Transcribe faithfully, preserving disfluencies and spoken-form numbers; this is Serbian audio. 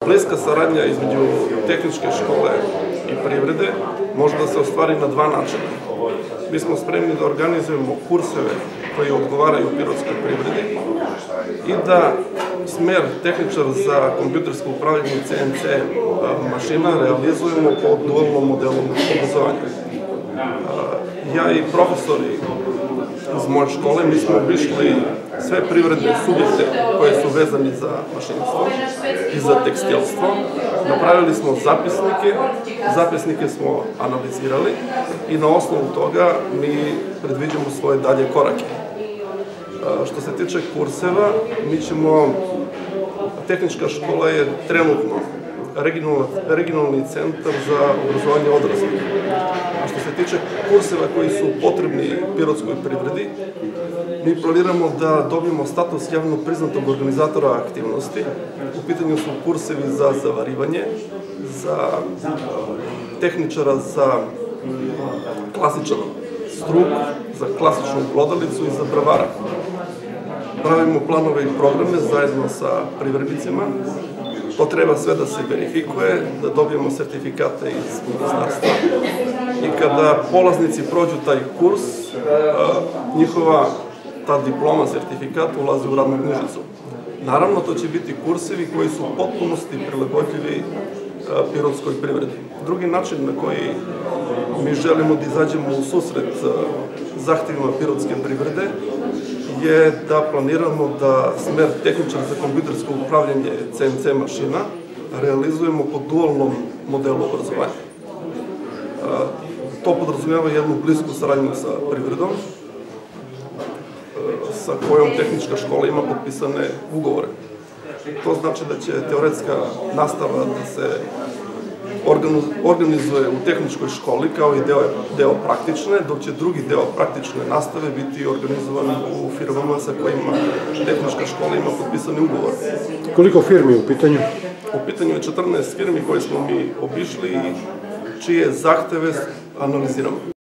Bliska saradnja između tehničke škole i privrede može da se ostvari na dva načina. Mi smo spremni da organizujemo kurseve koji odgovaraju pirotskoj privredi i da smer tehničar za kompjutersko upravljanje C N C mašina realizujemo po dualnom modelu obrazovanja. Ja i profesori iz moje škole, mi smo obišli sve privredne subjekte koje su vezani za mašinstvo i za tekstilstvo. Napravili smo zapisnike, zapisnike smo analizirali i na osnovu toga mi predviđamo svoje dalje korake. Što se tiče kurseva, mi ćemo, tehnička škola je trenutno regionalni centar za obrazovanje odraslih. A što se tiče kurseva koji su potrebni pirotskoj privredi, mi planiramo da dobijemo status javno priznatog organizatora aktivnosti. U pitanju su kursevi za zavarivanje, za tehničara za klasičan struk, za klasičnu glodalicu i za bravara. Pravimo planove i programe zajedno sa privrednicima. To treba sve da se verifikuje, da dobijemo sertifikate iz ministarstva i kada polaznici prođu taj kurs, njihova ta diploma, sertifikat ulazi u radnu knjižicu. Naravno, to će biti kursevi koji su u potpunosti prilagodljivi pirotskoj privredi. Drugi način na koji mi želimo da izađemo u susret zahtevima pirotske privrede je da planiramo da smer tehničar za kompjutersko upravljanje C N C mašina realizujemo po dualnom modelu obrazovanja. To podrazumijeva jednu blisku saradnju sa privredom, sa kojom tehnička škola ima potpisane ugovore. To znači da će teoretska nastava da se organizuje u tehničkoj školi kao i deo praktične, dok će drugi deo praktične nastave biti organizovan u firmama sa kojima tehnička škola ima potpisane ugovore. Koliko firmi je u pitanju? U pitanju je četrnaest firmi koje smo mi obišli i čije zahteve analiziramo.